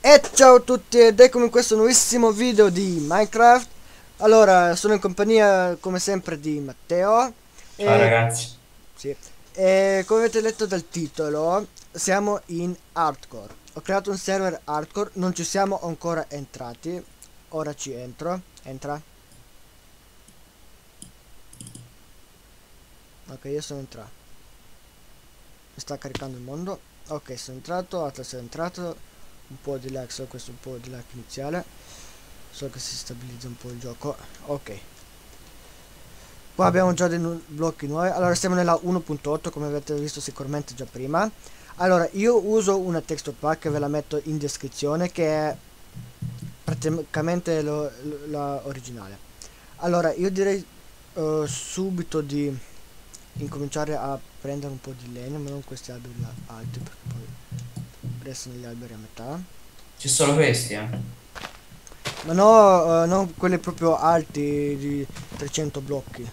E ciao a tutti ed eccomi in questo nuovissimo video di Minecraft. Allora, sono in compagnia come sempre di Matteo Ciao e, ragazzi. sì, e come avete letto dal titolo siamo in hardcore. Ho creato un server hardcore, non ci siamo ancora entrati. Ora ci entro. Entra. Ok, io sono entrato. Mi sta caricando il mondo. Ok, sono entrato, Atlas è entrato. Un po' di lag, so questo un po' di lag iniziale. So che si stabilizza un po' il gioco. Ok. Qua abbiamo già dei blocchi nuovi. Allora siamo nella 1.8 come avete visto sicuramente già prima. Allora io uso una texture pack, ve la metto in descrizione, che è praticamente la originale. Allora io direi subito di incominciare a prendere un po' di legno, ma non questi alberi là alti perché poi restano gli alberi a metà. C'è solo questi, eh? Ma no, non quelli proprio alti di 300 blocchi.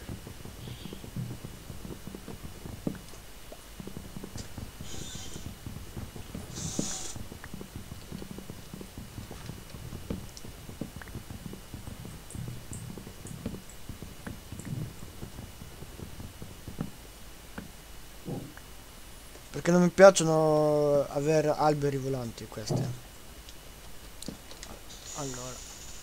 Perché non mi piacciono avere alberi volanti questi. Allora,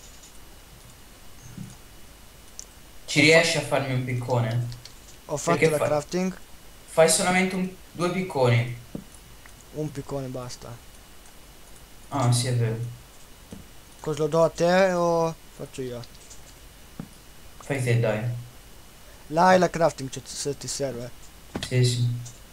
Ci ho, fa- riesci a farmi un piccone? ho Perché fatto la crafting, fai solamente due picconi. un piccone basta. Ah, sì, è vero. Cosa lo do a te o faccio io? Fai te, dai. Là è la crafting, cioè, se ti serve. Sì, sì.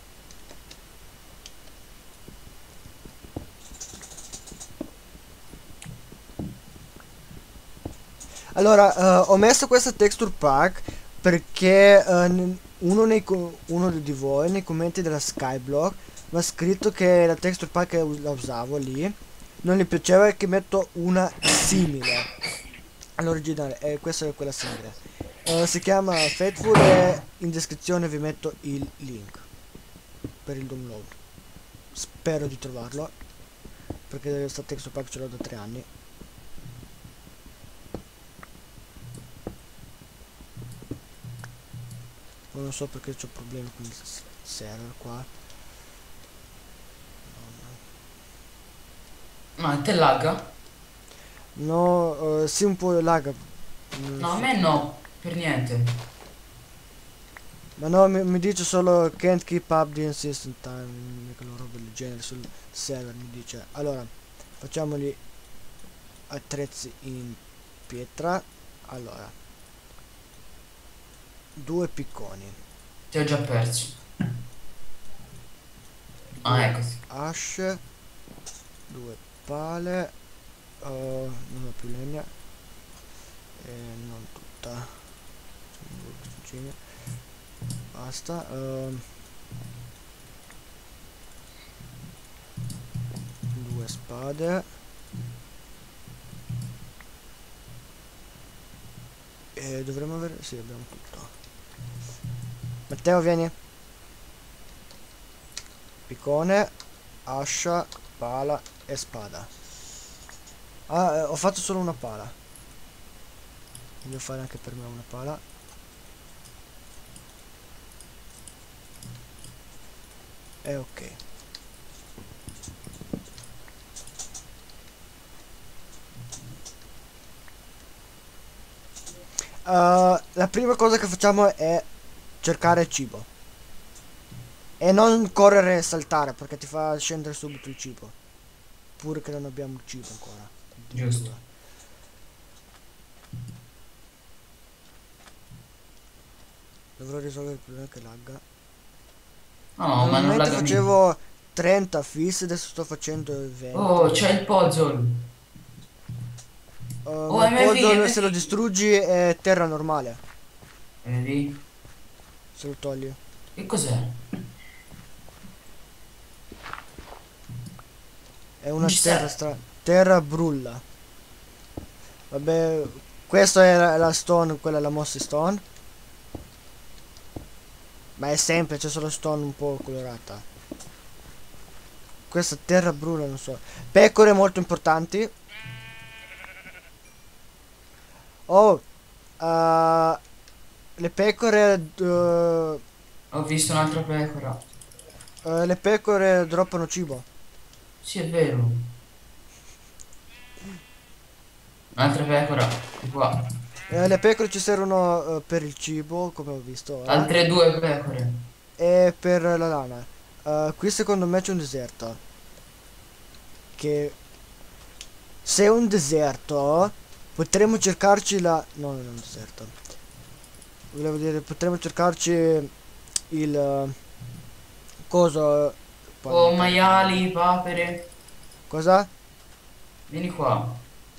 Allora, ho messo questa texture pack perché uno di voi nei commenti della Skyblock mi ha scritto che la texture pack che la usavo lì non gli piaceva e che metto una simile all'originale e questa è quella simile. Si chiama Faithful e in descrizione vi metto il link per il download. Spero di trovarlo perché questa texture pack ce l'ho da 3 anni. Non so perché ho problemi con il server qua. Ma te lagga? No, sì un po' lag. No, a Sì. me no, per niente. Ma no, mi dice solo can't keep up the insistent time, quella roba del genere sul server mi dice. Allora, facciamoli attrezzi in pietra. Allora, due picconi, Ti ho già perso. Ah, due eccoti. asce, due pale, non ho più legna, non tutta, sono due bottoncini, basta, due spade e dovremmo avere, sì abbiamo tutto. Matteo vieni, piccone, ascia, pala e spada. Ah, ho fatto solo una pala, voglio fare anche per me una pala. E ok. La prima cosa che facciamo è cercare cibo. E non correre e saltare perché ti fa scendere subito il cibo. Pure che non abbiamo il cibo ancora. Giusto. Addirittura. Dovrò risolvere il problema che lagga. No, ma non Normalmente lagga mica. facevo 30 fissi, adesso sto facendo Oh, 20. c'è il puzzle. Oh, Ma il puzzle se lo MV. distruggi è terra normale. MV? Se lo togli. Che cos'è? È Non una ci terra sta. strana. Terra brulla. Vabbè, questa è la stone, quella è la mossa stone. Ma è semplice, c'è solo stone un po' colorata. questa terra bruna, non so. Pecore molto importanti. Oh, le pecore, Ho visto un'altra pecora. le pecore droppano cibo. Sì, è vero. Un'altra pecora. Di qua. Le pecore ci servono per il cibo, come ho visto ora, Altre due pecore. e per la lana. Qui secondo me c'è un deserto. Che se è un deserto, potremmo cercarci la... No, non è un deserto. Volevo dire, potremmo cercarci il coso. Poi Oh, non carica nulla. maiali, papere. Cosa? Vieni qua.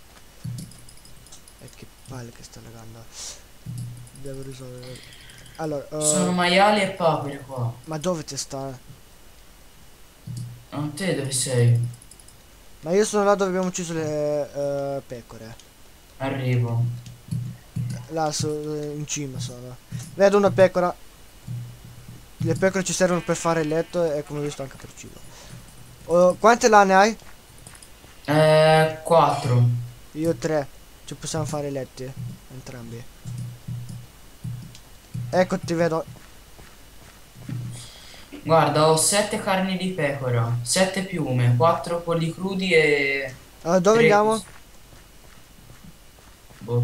Che palle che sta lagando. Devo risolvere. Allora, Sono maiali e papere qua. ma dove ti sta? Ah, te dove sei? Ma io sono là dove abbiamo ucciso le pecore. Arrivo. Là in cima sono. Vedo una pecora. Le pecore ci servono per fare il letto e come ho visto anche per il cibo. Quante lane hai? 4. Io 3. Ci possiamo fare i letti. Entrambi. Ecco, ti vedo. Guarda, ho 7 carni di pecora, 7 piume, 4 polli crudi e Dove 3 andiamo? così. Boh.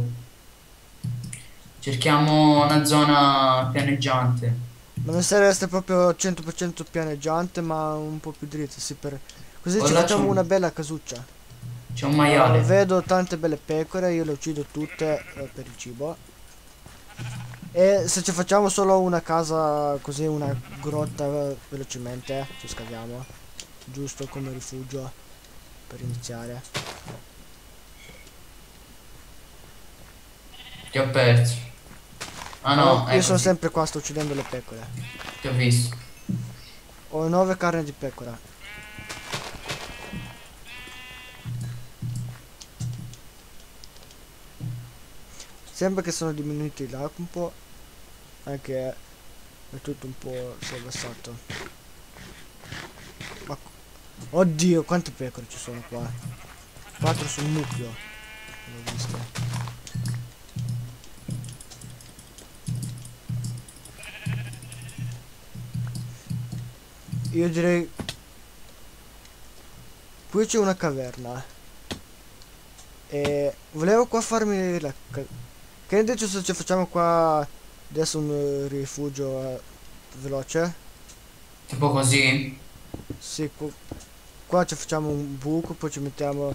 Cerchiamo una zona pianeggiante. Ma non serve essere proprio 100% pianeggiante, ma un po' più dritto, sì, per... Così Oh, ci là facciamo una bella casuccia. c'è un maiale. Vedo tante belle pecore, io le uccido tutte per il cibo. E se ci facciamo solo una casa, così una grotta velocemente, ci scaviamo. Giusto come rifugio per iniziare. Ti ho perso. Ah no, Io è sono così. sempre qua, sto uccidendo le pecore. Ti ho visto. Ho 9 carne di pecora. Sembra che sono diminuiti là un po', anche è tutto un po' si è abbassato. Ma oddio, quante pecore ci sono qua? 4 sul mucchio. L'ho visto. Io direi qui c'è una caverna. E volevo qua farmi la che ne dici se ci facciamo qua adesso un rifugio veloce? Tipo così. Sì, qua ci facciamo un buco, poi ci mettiamo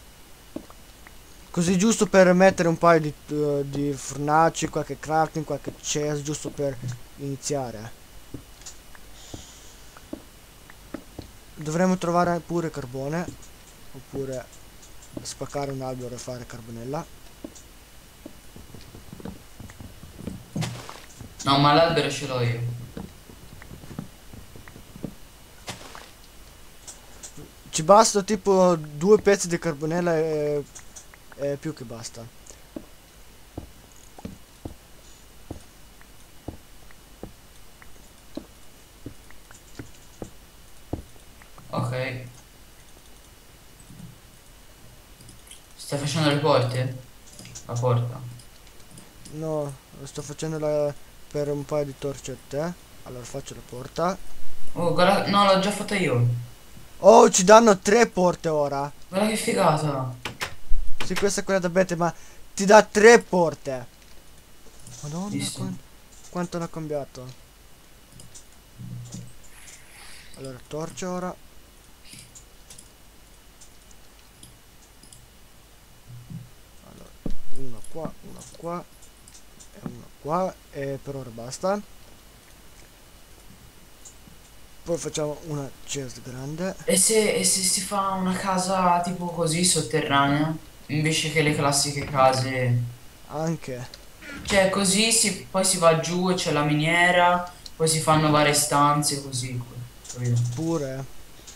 così giusto per mettere un paio di fornaci, qualche crafting, qualche chest, giusto per iniziare. Dovremmo trovare pure carbone, oppure spaccare un albero e fare carbonella. No, ma l'albero ce l'ho io. Ci basta tipo 2 pezzi di carbonella e più che basta. Ok. Stai facendo le porte? La porta. No, sto facendo per un paio di torce a te. Allora faccio la porta. Oh, guarda, no, l'ho già fatta io. Oh, ci danno 3 porte ora. Guarda che figata. Sì, questa è quella da Bete, ma ti dà 3 porte. Madonna, Visto? quanto l'ha cambiato. Allora, torce ora. Allora, una qua e una qua. E per ora basta. Poi facciamo una chest grande. E se si fa una casa tipo così sotterranea? Invece che le classiche case. Anche. Cioè, così poi si va giù e c'è la miniera, poi si fanno varie stanze così. Capito? Pure.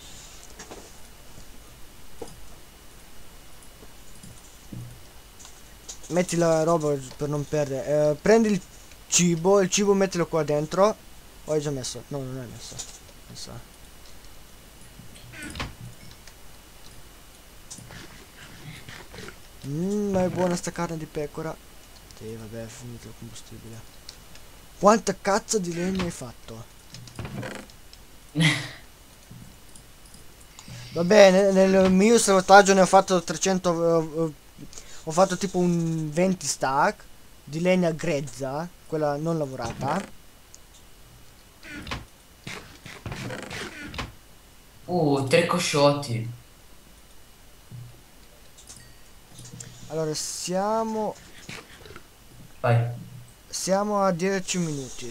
Metti la roba per non perdere. Prendi il cibo mettilo qua dentro. Ho già messo. No, non è messo. Ma è buona sta carne di pecora. Sì, vabbè, è finito il combustibile. Quanta cazzo di legno hai fatto? Va bene, nel mio salvataggio ne ho fatto 300. Ho fatto tipo un 20 stack di legna grezza, quella non lavorata. Tre cosciotti. Allora, Vai. siamo a 10 minuti.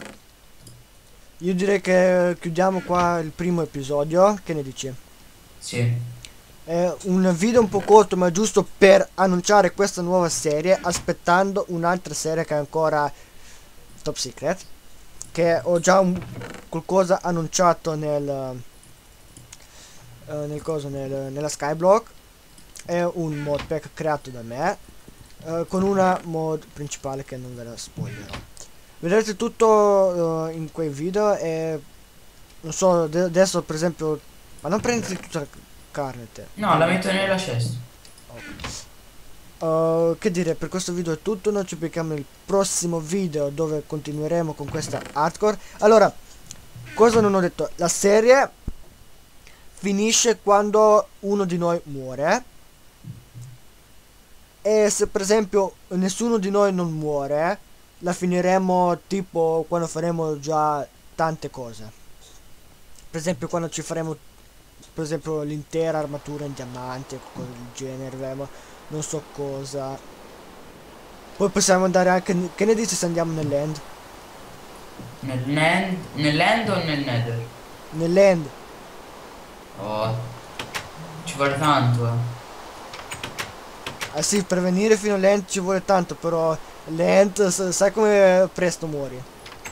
Io direi che chiudiamo qua il primo episodio. Che ne dici? Sì. È un video un po' corto, ma giusto per annunciare questa nuova serie, aspettando un'altra serie che è ancora top secret, che ho già qualcosa annunciato nella Skyblock. È un modpack creato da me, con una mod principale che non ve la spoilerò. Vedrete tutto in quei video. E non so, adesso per esempio, ma non prendi tutta la carne te. No, la metto nella cesta. Che dire, per questo video è tutto. Noi ci becchiamo nel prossimo video, dove continueremo con questa hardcore. Allora, cosa non ho detto? La serie finisce quando uno di noi muore. E se per esempio nessuno di noi non muore, la finiremo tipo quando faremo già tante cose. Per esempio quando ci faremo, per esempio, l'intera armatura in diamante o qualcosa del genere, avremo non so cosa. Poi possiamo andare anche, che ne dici se andiamo nell'end? Nell'end o nel nether? Nell'end. Oh, ci vuole tanto, eh. Ah sì, per venire fino all'end ci vuole tanto, però l'end sai come presto muori.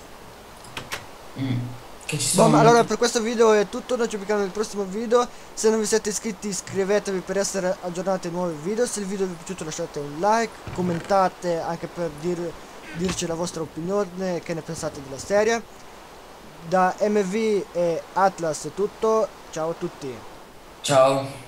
Mm. Che ci Boh, sono ma allora molti... per questo video è tutto, noi ci vediamo nel prossimo video. Se non vi siete iscritti iscrivetevi per essere aggiornati ai nuovi video. Se il video vi è piaciuto lasciate un like, commentate anche per dirci la vostra opinione, che ne pensate della serie. Da MV e Atlas è tutto, ciao a tutti. Ciao.